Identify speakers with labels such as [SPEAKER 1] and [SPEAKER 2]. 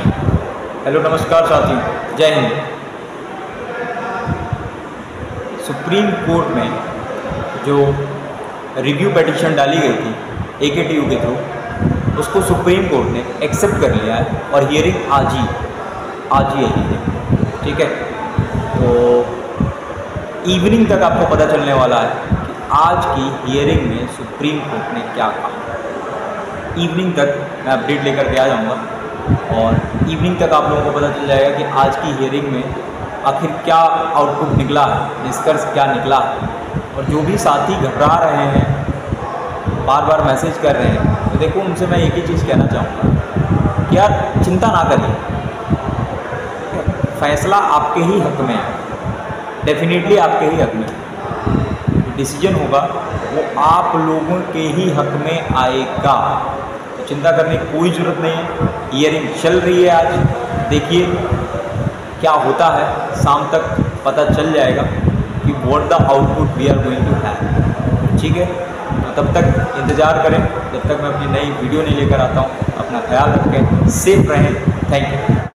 [SPEAKER 1] Hello नमस्कार साथियों, जय हिंद। सुप्रीम कोर्ट में जो रिव्यू पिटीशन डाली गई थी AKTU के थ्रू, उसको सुप्रीम कोर्ट ने एक्सेप्ट कर लिया है और हियरिंग आज ही है। ठीक है, तो इवनिंग तक आपको पता चलने वाला है कि आज की हियरिंग में सुप्रीम कोर्ट ने क्या कहा। इवनिंग तक मैं अपडेट लेकर के आ जाऊँगा और इवनिंग तक आप लोगों को पता चल जाएगा कि आज की हियरिंग में आखिर क्या आउटपुट निकला है, निष्कर्ष क्या निकला है। और जो भी साथी घबरा रहे हैं, बार बार मैसेज कर रहे हैं, तो देखो उनसे मैं एक ही चीज़ कहना चाहूँगा कि यार चिंता ना करिए, फैसला आपके ही हक में है, डेफिनेटली आपके ही हक में। डिसीजन होगा वो आप लोगों के ही हक में आएगा, तो चिंता करने की कोई ज़रूरत नहीं है। हियरिंग चल रही है, आज देखिए क्या होता है, शाम तक पता चल जाएगा कि what the output we are going to have. ठीक है, तो तब तक इंतज़ार करें जब तक मैं अपनी नई वीडियो नहीं लेकर आता हूँ। अपना ख्याल रखें, सेफ रहें। Thank you.